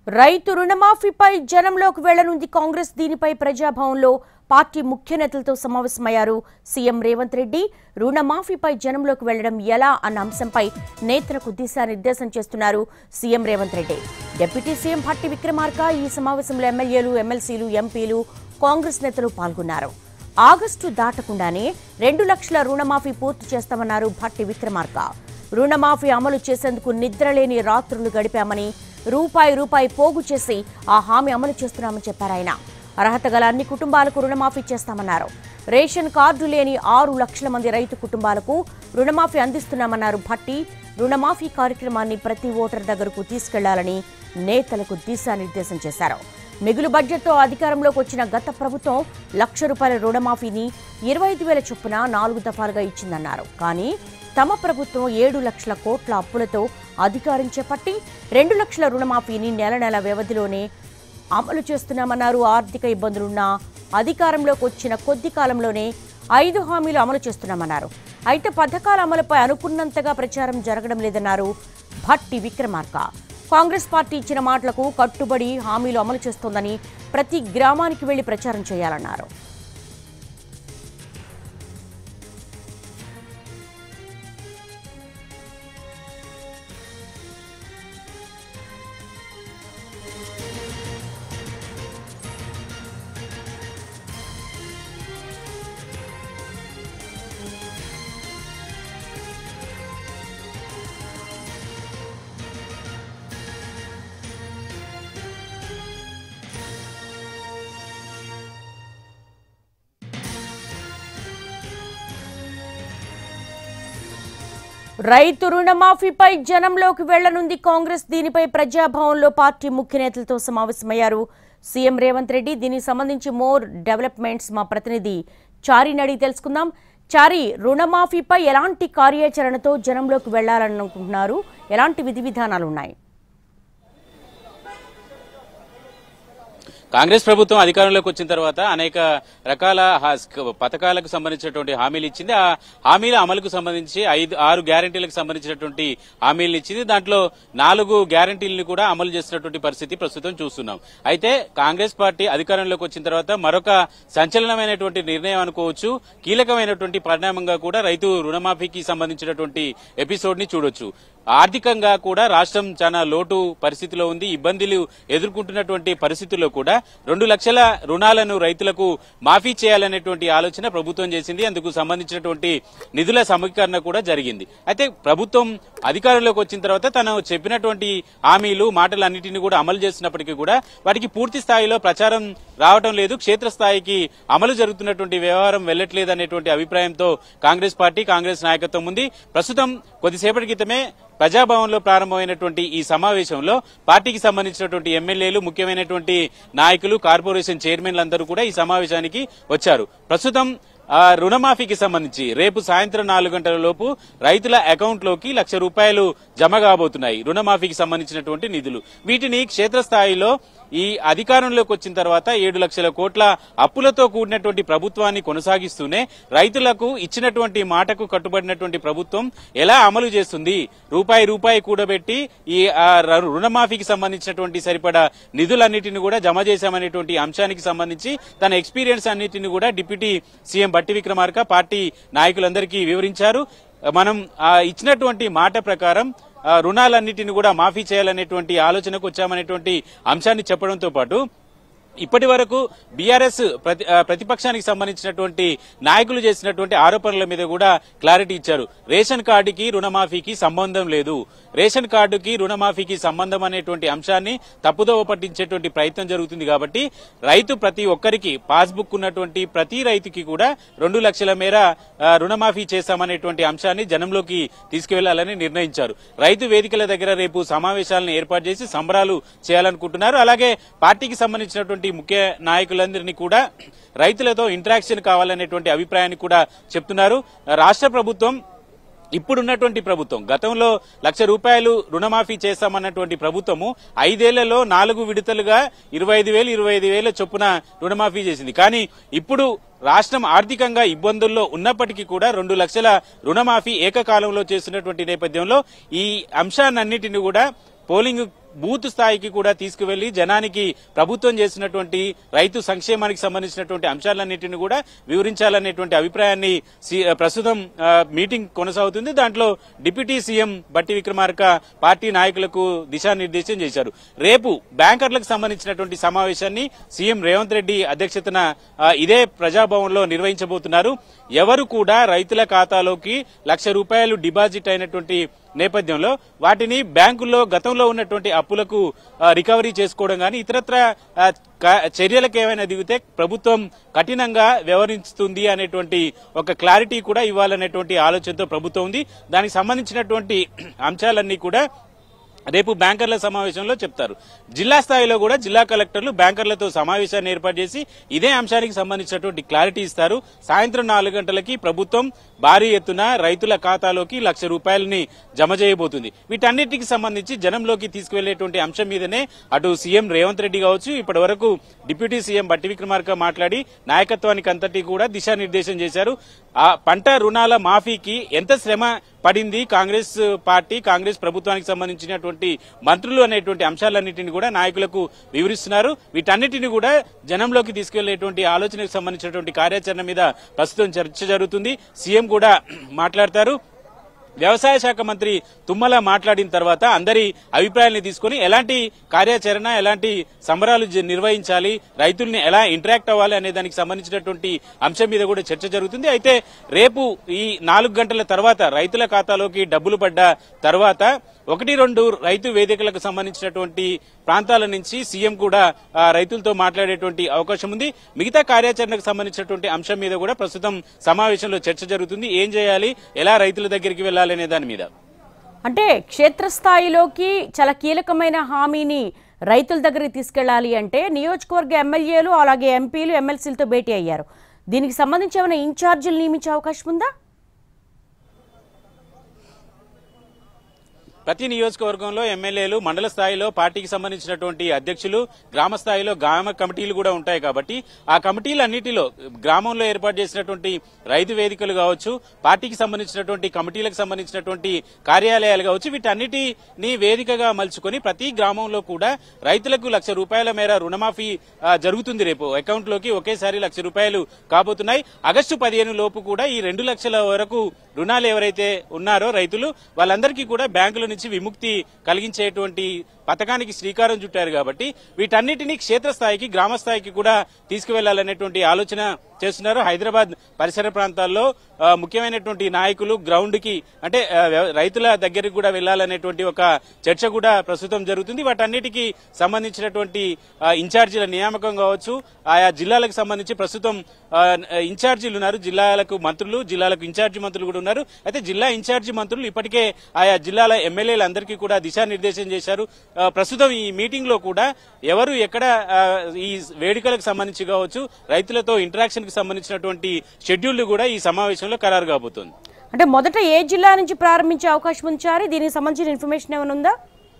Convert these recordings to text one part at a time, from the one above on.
రైతు రుణమాఫీపై జనంలోకి వెళ్లనుంది కాంగ్రెస్. దీనిపై ప్రజాభవన్లో పార్టీ ముఖ్య నేతలతో సమావేశమయ్యారు సీఎం రేవంత్ రెడ్డి. రుణమాఫీపై జనంలోకి వెళ్లడం ఎలా అన్న అంశంపై నేతలకు దిశానిర్దేశం చేస్తున్నారు CM Revanth Reddy. Deputy CM Bhatti Vikramarka ఈ సమావేశంలో ఎమ్మెల్యేలు, ఎమ్మెల్సీలు, ఎంపీలు, కాంగ్రెస్ నేతలు పాల్గొన్నారు. ఆగస్టు దాటకుండానే 2 లక్షల రుణమాఫీ పూర్తి చేస్తామన్నారు భట్టి విక్రమార్క. రుణమాఫీ అమలు చేసేందుకు నిద్రలేని రాత్రులు గడిపామని, రూపాయి పోగు చేసి ఆ హామీ అమలు చేస్తున్నామని చెప్పారు ఆయన. అర్హత గల అన్ని కుటుంబాలకు రుణమాఫీ చేస్తామన్నారు. రేషన్ కార్డు లేని 6 లక్షల మంది రైతు కుటుంబాలకు రుణమాఫీ అందిస్తున్నామన్నారు భట్టి. రుణమాఫీ కార్యక్రమాన్ని ప్రతి ఓటర్ దగ్గరకు తీసుకెళ్లాలని నేతలకు దిశానిర్దేశం చేశారు. మిగులు బడ్జెట్తో అధికారంలోకి వచ్చిన గత ప్రభుత్వం ₹1,00,000 రుణమాఫీని 25,000 చొప్పున 4 దఫాలుగా ఇచ్చిందన్నారు. కానీ తమ ప్రభుత్వం 7 లక్షల కోట్ల అప్పులతో అధికారం చేపట్టి 2 లక్షల రుణమాఫీని నెల వ్యవధిలోనే అమలు చేస్తున్నామన్నారు. ఆర్థిక ఇబ్బందులున్నా అధికారంలోకి వచ్చిన కొద్ది కాలంలోనే 5 హామీలు అమలు చేస్తున్నామన్నారు. అయితే పథకాల అమలుపై అనుకున్నంతగా ప్రచారం జరగడం లేదన్నారు భట్టి విక్రమార్క. కాంగ్రెస్ పార్టీ ఇచ్చిన మాటలకు కట్టుబడి హామీలు అమలు చేస్తోందని, ప్రతి గ్రామానికి వెళ్లి ప్రచారం చేయాలన్నారు. రైతు రుణమాఫీపై జనంలోకి వెళ్లనుంది కాంగ్రెస్. దీనిపై ప్రజాభవన్లో పార్టీ ముఖ్య నేతలతో సమావేశమయ్యారు సీఎం రేవంత్ రెడ్డి. దీనికి సంబంధించి మోర్ డెవలప్మెంట్స్ మా ప్రతినిధి చారిని అడిగి తెలుసుకుందాం. చారి, రుణమాఫీపై ఎలాంటి కార్యాచరణతో జనంలోకి వెళ్లాలనుకుంటున్నారు? ఎలాంటి విధి విధానాలు ఉన్నాయి? కాంగ్రెస్ ప్రభుత్వం అధికారంలోకి వచ్చిన తర్వాత అనేక రకాల పథకాలకు సంబంధించినటువంటి హామీలు ఇచ్చింది. ఆ హామీల అమలుకు సంబంధించి 6 గ్యారంటీలకు సంబంధించినటువంటి హామీలను ఇచ్చింది. దాంట్లో 4 గ్యారంటీలను కూడా అమలు చేసినటువంటి పరిస్థితి ప్రస్తుతం చూస్తున్నాం. అయితే కాంగ్రెస్ పార్టీ అధికారంలోకి వచ్చిన తర్వాత మరొక సంచలనమైనటువంటి నిర్ణయం అనుకోవచ్చు, కీలకమైనటువంటి పరిణామంగా కూడా రైతు రుణమాఫీకి సంబంధించినటువంటి ఎపిసోడ్ ని చూడొచ్చు. ఆర్థికంగా కూడా రాష్ట్రం చాలా లోటు పరిస్థితిలో ఉంది. ఇబ్బందులు ఎదుర్కొంటున్నటువంటి పరిస్థితుల్లో కూడా 2 లక్షల రుణాలను రైతులకు మాఫీ చేయాలనేటువంటి ఆలోచన ప్రభుత్వం చేసింది. అందుకు సంబంధించినటువంటి నిధుల సమీకరణ కూడా జరిగింది. అయితే ప్రభుత్వం అధికారంలోకి వచ్చిన తర్వాత తను చెప్పినటువంటి హామీలు, మాటలన్నింటినీ కూడా అమలు చేస్తున్నప్పటికీ కూడా వాటికి పూర్తి స్థాయిలో ప్రచారం రావడం లేదు. క్షేత్రస్థాయికి అమలు జరుగుతున్నటువంటి వ్యవహారం వెళ్లట్లేదు అనేటువంటి అభిప్రాయంతో కాంగ్రెస్ పార్టీ, కాంగ్రెస్ నాయకత్వం ఉంది. ప్రస్తుతం కొద్దిసేపటి క్రితమే ప్రజాభవన్లో ప్రారంభమైనటువంటి ఈ సమావేశంలో పార్టీకి సంబంధించినటువంటి ఎమ్మెల్యేలు, ముఖ్యమైనటువంటి నాయకులు, కార్పొరేషన్ చైర్మన్లందరూ కూడా ఈ సమావేశానికి వచ్చారు. ప్రస్తుతం రుణమాఫీకి సంబంధించి రేపు సాయంత్రం 4 గంటల లోపు రైతుల అకౌంట్లోకి ₹1,00,000 జమ కాబోతున్నాయి. రుణమాఫీకి సంబంధించినటువంటి నిధులు. వీటిని క్షేత్రస్థాయిలో ఈ అధికారంలోకి వచ్చిన తర్వాత 7 లక్షల కోట్ల అప్పులతో కూడినటువంటి ప్రభుత్వాన్ని కొనసాగిస్తూనే రైతులకు ఇచ్చినటువంటి మాటకు కట్టుబడినటువంటి ప్రభుత్వం ఎలా అమలు చేస్తుంది? రూపాయి కూడబెట్టి ఈ రుణమాఫీకి సంబంధించినటువంటి సరిపడా నిధులన్నిటిని కూడా జమ చేశామనేటువంటి అంశానికి సంబంధించి తన ఎక్స్పీరియన్స్ అన్నిటిని కూడా deputy CM Bhatti Vikramarka party నాయకులందరికీ వివరించారు. మనం ఇచ్చినటువంటి మాట ప్రకారం రుణాలన్నిటిని కూడా మాఫీ చేయాలనేటువంటి ఆలోచనకు వచ్చామనేటువంటి అంశాన్ని చెప్పడంతో పాటు ఇప్పటి వరకు బీఆర్ఎస్ ప్రతిపక్షానికి సంబంధించినటువంటి నాయకులు చేసినటువంటి ఆరోపణల మీద కూడా క్లారిటీ ఇచ్చారు. రేషన్ కార్డుకి రుణమాఫీకి సంబంధం లేదు, రేషన్ కార్డుకి రుణమాఫీకి సంబంధం అనేటువంటి అంశాన్ని తప్పుదోవ పట్టించేటువంటి ప్రయత్నం జరుగుతుంది. కాబట్టి రైతు ప్రతి ఒక్కరికి పాస్బుక్ ఉన్నటువంటి ప్రతి రైతుకి కూడా 2 లక్షల మేర రుణమాఫీ చేస్తామనేటువంటి అంశాన్ని జనంలోకి తీసుకువెళ్లాలని నిర్ణయించారు. రైతు వేదికల దగ్గర రేపు సమావేశాలను ఏర్పాటు చేసి సంబరాలు చేయాలనుకుంటున్నారు. అలాగే పార్టీకి సంబంధించినటువంటి ముఖ్య నాయకులందరినీ కూడా రైతులతో ఇంటరాక్షన్ కావాలనేటువంటి అభిప్రాయాన్ని కూడా చెప్తున్నారు. రాష్ట్ర ప్రభుత్వం ఇప్పుడున్నటువంటి ప్రభుత్వం గతంలో ₹1,00,000 రుణమాఫీ చేస్తామన్నటువంటి ప్రభుత్వము 5 ఏళ్లలో 4 విడతలుగా 25,000 చొప్పున రుణమాఫీ చేసింది. కానీ ఇప్పుడు రాష్ట్రం ఆర్థికంగా ఇబ్బందుల్లో ఉన్నప్పటికీ కూడా 2 లక్షల రుణమాఫీ ఏకకాలంలో చేస్తున్నటువంటి నేపథ్యంలో ఈ అంశాలన్నింటినీ కూడా పోలింగ్ బూత్ స్థాయికి కూడా తీసుకువెళ్లి జనానికి ప్రభుత్వం చేసినటువంటి రైతు సంక్షేమానికి సంబంధించినటువంటి అంశాలన్నింటినీ కూడా వివరించాలనేటువంటి అభిప్రాయాన్ని ప్రస్తుతం మీటింగ్ కొనసాగుతుంది. దాంట్లో డిప్యూటీ సీఎం బట్టి విక్రమార్క పార్టీ నాయకులకు దిశానిర్దేశం చేశారు. రేపు బ్యాంకర్లకు సంబంధించినటువంటి సమావేశాన్ని సీఎం రేవంత్ రెడ్డి అధ్యక్షతన ఇదే ప్రజాభవన్లో నిర్వహించబోతున్నారు. ఎవరు కూడా రైతుల ఖాతాలోకి ₹1,00,000 డిపాజిట్ అయినటువంటి నేపథ్యంలో వాటిని బ్యాంకుల్లో గతంలో ఉన్నటువంటి అప్పులకు రికవరీ చేసుకోవడం కానీ ఇతరత్ర చర్యలకు ఏమైనా దిగితే ప్రభుత్వం కఠినంగా వ్యవహరిస్తుంది అనేటువంటి ఒక క్లారిటీ కూడా ఇవ్వాలనేటువంటి ఆలోచనతో ప్రభుత్వం ఉంది. దానికి సంబంధించినటువంటి అంశాలన్నీ కూడా రేపు బ్యాంకర్ల సమావేశంలో చెప్తారు. జిల్లా స్థాయిలో కూడా జిల్లా కలెక్టర్లు బ్యాంకర్లతో సమావేశాన్ని ఏర్పాటు చేసి ఇదే అంశానికి సంబంధించినటువంటి క్లారిటీ ఇస్తారు. సాయంత్రం 4 గంటలకి ప్రభుత్వం భారీ ఎత్తున రైతుల ఖాతాలోకి ₹1,00,000 జమ చేయబోతుంది. వీటన్నిటికి సంబంధించి జనంలోకి తీసుకువెళ్లేటువంటి అంశం మీదనే అటు సీఎం రేవంత్ రెడ్డి కావచ్చు, ఇప్పటి వరకు డిప్యూటీ సీఎం బట్టి విక్రమార్క మాట్లాడి నాయకత్వానికి అంతటి కూడా దిశానిర్దేశం చేశారు. ఆ పంట రుణాల మాఫీకి ఎంత శ్రమ పడింది కాంగ్రెస్ పార్టీ, కాంగ్రెస్ ప్రభుత్వానికి సంబంధించినటువంటి మంత్రులు అనేటువంటి అంశాలన్నింటినీ కూడా నాయకులకు వివరిస్తున్నారు. వీటన్నిటిని కూడా జనంలోకి తీసుకెళ్లేటువంటి ఆలోచనకు సంబంధించినటువంటి కార్యాచరణ మీద ప్రస్తుతం చర్చ జరుగుతుంది. సీఎం కూడా మాట్లాడతారు. వ్యవసాయ శాఖ మంత్రి తుమ్మల మాట్లాడిన తర్వాత అందరి అభిప్రాయాన్ని తీసుకుని ఎలాంటి కార్యాచరణ, ఎలాంటి సంబరాలు నిర్వహించాలి, రైతుల్ని ఎలా ఇంటరాక్ట్ అవ్వాలి అనే దానికి సంబంధించినటువంటి అంశం మీద కూడా చర్చ జరుగుతుంది. అయితే రేపు ఈ 4 గంటల తర్వాత రైతుల ఖాతాలోకి డబ్బులు పడ్డ తర్వాత 1-2 రైతు వేదికలకు సంబంధించినటువంటి ప్రాంతాల నుంచి సీఎం కూడా రైతులతో మాట్లాడేటువంటి అవకాశం ఉంది. మిగతా కార్యాచరణకు సంబంధించినటువంటి అంశం మీద కూడా ప్రస్తుతం సమావేశంలో చర్చ జరుగుతుంది. ఏం చేయాలి, ఎలా రైతుల దగ్గరికి వెళ్లాలనే దాని మీద. అంటే క్షేత్రస్థాయిలోకి చాలా కీలకమైన హామీని రైతుల దగ్గరికి తీసుకెళ్లాలి అంటే నియోజకవర్గ ఎమ్మెల్యేలు అలాగే ఎంపీలు ఎమ్మెల్సీలతో భేటీ అయ్యారు. దీనికి సంబంధించి ఏమైనా ఇన్ఛార్జీలు నియమించే అవకాశం ఉందా? ప్రతి నియోజకవర్గంలో ఎమ్మెల్యేలు, మండల స్థాయిలో పార్టీకి సంబంధించినటువంటి అధ్యక్షులు, గ్రామ స్థాయిలో గ్రామ కమిటీలు కూడా ఉంటాయి. కాబట్టి ఆ కమిటీలన్నిటిలో గ్రామంలో ఏర్పాటు చేసినటువంటి రైతు వేదికలు కావచ్చు, పార్టీకి సంబంధించినటువంటి కమిటీలకు సంబంధించినటువంటి కార్యాలయాలు కావచ్చు, వీటన్నిటిని వేదికగా మలుచుకొని ప్రతి గ్రామంలో కూడా రైతులకు ₹1,00,000 మేర రుణమాఫీ జరుగుతుంది. రేపు అకౌంట్లోకి ఒకేసారి ₹1,00,000 కాబోతున్నాయి. ఆగస్టు 15 లోపు కూడా ఈ 2 లక్షల వరకు రుణాలు ఎవరైతే ఉన్నారో రైతులు వాళ్ళందరికీ కూడా బ్యాంకుల నుంచి విముక్తి కలిగించేటువంటి పథకానికి శ్రీకారం చుట్టారు. కాబట్టి వీటన్నిటినీ క్షేత్రస్థాయికి, గ్రామ స్థాయికి కూడా తీసుకువెళ్లాలనేటువంటి ఆలోచన చేస్తున్నారు. హైదరాబాద్ పరిసర ప్రాంతాల్లో ముఖ్యమైనటువంటి నాయకులు గ్రౌండ్ కి అంటే రైతుల దగ్గరికి కూడా వెళ్లాలనేటువంటి ఒక చర్చ కూడా ప్రస్తుతం జరుగుతుంది. వాటన్నిటికీ సంబంధించినటువంటి ఇన్ఛార్జీల నియామకం కావచ్చు, ఆయా జిల్లాలకు సంబంధించి ప్రస్తుతం ఇన్ఛార్జీలు ఉన్నారు. జిల్లాలకు మంత్రులు, జిల్లాలకు ఇన్ఛార్జి మంత్రులు కూడా ఉన్నారు. అయితే జిల్లా ఇన్ఛార్జి మంత్రులు ఇప్పటికే ఆయా జిల్లాల ఎమ్మెల్యేలందరికీ కూడా దిశానిర్దేశం చేశారు. ప్రస్తుతం ఈ మీటింగ్ లో కూడా ఎవరు ఎక్కడ ఈ వేడుకలకు సంబంధించి కావచ్చు, రైతులతో ఇంటరాక్షన్ కి సంబంధించినటువంటి షెడ్యూల్ కూడా ఈ సమావేశంలో ఖరారు కాబోతోంది. అంటే మొదట ఏ జిల్లా నుంచి ప్రారంభించే అవకాశం ఉంచారు? దీనికి సంబంధించిన ఇన్ఫర్మేషన్ ఏమైనా ఉందా?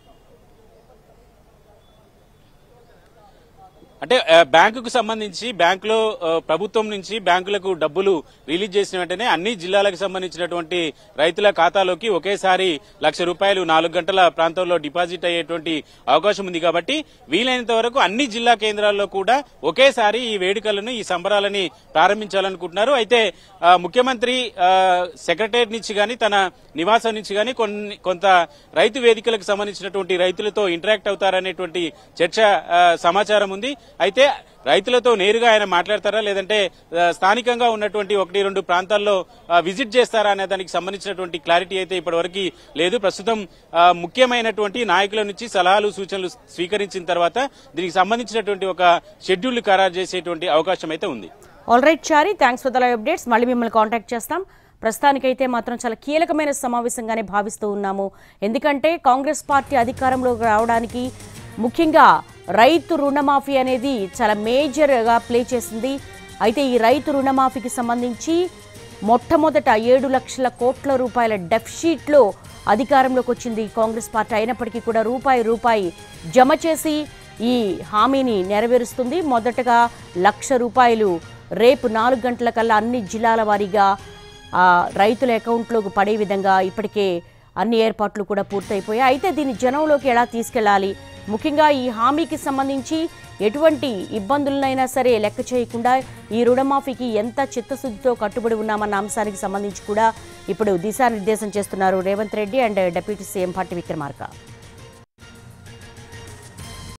అంటే బ్యాంకుకు సంబంధించి బ్యాంకులో ప్రభుత్వం నుంచి బ్యాంకులకు డబ్బులు రిలీజ్ చేసిన వెంటనే అన్ని జిల్లాలకు సంబంధించినటువంటి రైతుల ఖాతాలోకి ఒకేసారి ₹1,00,000 4 గంటల ప్రాంతంలో డిపాజిట్ అయ్యేటువంటి అవకాశం ఉంది. కాబట్టి వీలైనంత వరకు అన్ని జిల్లా కేంద్రాల్లో కూడా ఒకేసారి ఈ వేడుకలను, ఈ సంబరాలని ప్రారంభించాలనుకుంటున్నారు. అయితే ముఖ్యమంత్రి సెక్రటేరియట్ నుంచి గాని, తన నివాసం నుంచి గాని కొంత రైతు వేదికలకు సంబంధించినటువంటి రైతులతో ఇంటరాక్ట్ అవుతారనేటువంటి చర్చ సమాచారం ఉంది. అయితే రైతులతో నేరుగా ఆయన మాట్లాడతారా, లేదంటే స్థానికంగా ఉన్నటువంటి 1-2 ప్రాంతాల్లో విజిట్ చేస్తారా అనే దానికి సంబంధించినటువంటి క్లారిటీ అయితే ఇప్పటివరకు లేదు. ప్రస్తుతం ముఖ్యమైనటువంటి నాయకుల నుంచి సలహాలు, సూచనలు స్వీకరించిన తర్వాత దీనికి సంబంధించినటువంటి ఒక షెడ్యూల్ ఖరారు చేసేటువంటి అవకాశం అయితే ఉంది. All right Chari, thanks for the live updates. మళ్ళీ మిమ్మల్ని కాంటాక్ట్ చేస్తాం. ప్రస్తుతానికైతే మాత్రం చాలా కీలకమైన సమావేశంగానే భావిస్తూ ఉన్నాము. ఎందుకంటే కాంగ్రెస్ పార్టీ అధికారంలోకి రావడానికి ముఖ్యంగా రైతు రుణమాఫీ అనేది చాలా మేజర్గా ప్లే చేసింది. అయితే ఈ రైతు రుణమాఫీకి సంబంధించి మొట్టమొదట 7 లక్షల కోట్ల రూపాయల డెఫిసిట్లో అధికారంలోకి వచ్చింది కాంగ్రెస్ పార్టీ. అయినప్పటికీ కూడా రూపాయి జమ చేసి ఈ హామీని నెరవేరుస్తుంది. మొదటగా ₹1,00,000 రేపు 4 గంటల కల్లా అన్ని జిల్లాల వారీగా రైతుల అకౌంట్లోకి పడే విధంగా ఇప్పటికే అన్ని ఏర్పాట్లు కూడా పూర్తయిపోయాయి. అయితే దీన్ని జనంలోకి ఎలా తీసుకెళ్లాలి, ముఖ్యంగా ఈ హామీకి సంబంధించి ఎటువంటి ఇబ్బందులనైనా సరే లెక్క చేయకుండా ఈ రుణమాఫీకి ఎంత చిత్తశుద్ధితో కట్టుబడి ఉన్నామన్న అంశానికి సంబంధించి కూడా ఇప్పుడు దిశానిర్దేశం చేస్తున్నారు Revanth Reddy and deputy CM Bhatti Vikramarka.